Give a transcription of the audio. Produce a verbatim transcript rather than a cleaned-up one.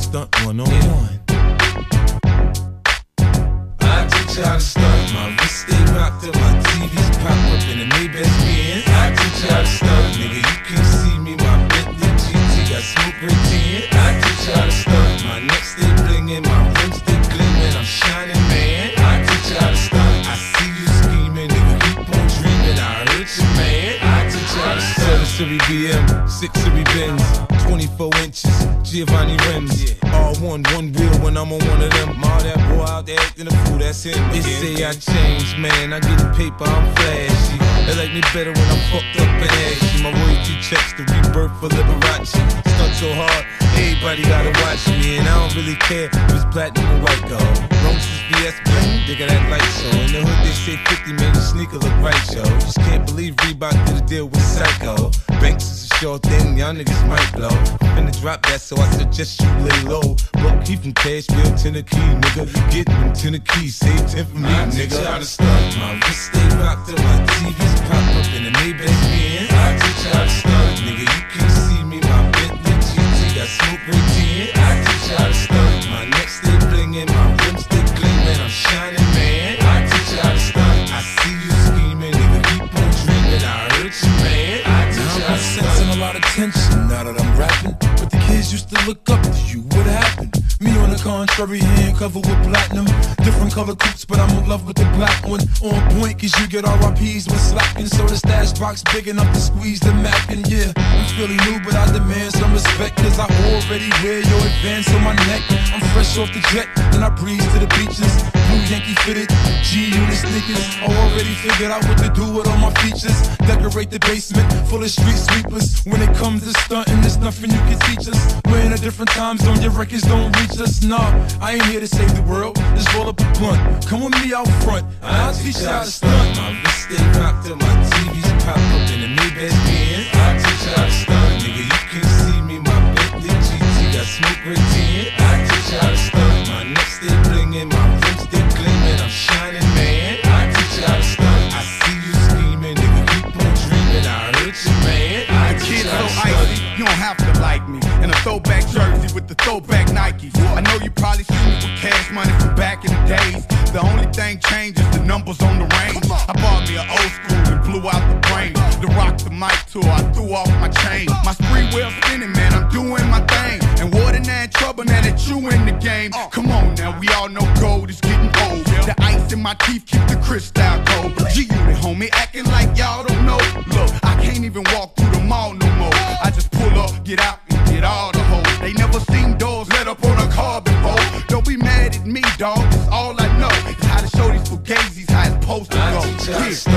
stunt one on one. I teach you how to stunt. My wrist stay rocked up, my T Vs pop up in the Madetrax Benz. I teach you how to stunt, nigga. You can't see me, my Bentley G T got smoke right ten. I teach you how to stunt. My neck stay blingin', my rims stay gleamin'. I'm shining, man. I teach you how to stunt. I see you scheming, nigga. Keep on dreaming. I hurt you, man. I teach you how to stunt. seven series B M, six series Benz, twenty-four inches, Giovanni rims. All one, one wheel when I'm on one of them. All that boy out there acting a fool, that's him. They say I changed, man. I get the paper, I'm flashy. They like me better when I'm fucked up and ashy. My royalty checks the rebirth for Liberace. Stunt so hard, everybody gotta watch me. And I don't really care if it's platinum or white gold. Roses V S bling, they got that light show. In the hood they say fifty, man, your sneaker look right, yo. Just can't believe Reebok did a deal with Psycho. Banks is a sure thing, y'all niggas might blow. I'm finna drop that, so I suggest you lay low. Broke key from Cashville, Tennessee, nigga. Getting them Tennessee, save ten for me, I nigga. I teach you how to stunt. My wrist stay rocked up, my T Vs pop up in the Madetrax Benz. I teach you how to stunt, nigga. You can't see me, my Bentley G T got smoke right ten. I teach you how to stunt. My neck stay blingin', my rims stay gleamin'. I'm shining, man. I teach you how to stunt. I see you scheming, nigga. Keep on dreaming. I hurt you, man. I teach you how to stunt. I'm sensing a lot of tension now that I'm rapping. But the kids used to look up to you. What happened? Me on the contrary, hand covered with platinum. Different color coupes, but I'm in love with the black one. On point, cause you get R I Ps when slacking. So the stash box big enough to squeeze the Mac. And yeah, I'm feeling new, but I demand some respect. Cause I already wear your advance on my neck. I'm fresh off the jet, then I breeze to the beaches. Blue Yankee fitted, G-Unit sneakers. I already figured out what to do with all my features. Decorate the basement full of street sweepers. When it comes to stunting, there's nothing you can teach us. We're in a different time zone, your records don't reach us. Nah, I ain't here to save the world. Just roll up a blunt, come with me out front, and I'll teach you how to stunt. My wrist stay rocked up, my T Vs pop up in the Madetrax Benz. I'll teach you how to stunt, nigga. You can't see me, my Bentley G T got smoke right ten. I'll teach you how to stunt. My neck stay blingin', my rims stay gleamin'. I'm shining, man. I'll teach you how to stunt. I see you scheming, nigga. Keep on dreaming. I hurt you, man. I'll teach you how to stunt. You don't have to like me. In a throwback jersey with the throwback Nikes. I know you probably seen me with cash money from back in the days. The only thing changed is the numbers on the range. I bought me an old school and blew out the brain. The rock the mic tour, I threw off my chain. My spree wheel spinning, man, I'm doing my thing. And what in that trouble now that you in the game? Come on now, we all know gold is getting old. The ice in my teeth keep the crystal cold. G-Unit, homie, acting like y'all don't know. Look, I can't even walk through the mall no more. I just pull up, get out, and get all the hoes. They never seen doors let up on a car before. Don't be mad at me, dawg, it's all I know. It's how to show these fugazis how it's supposed to go.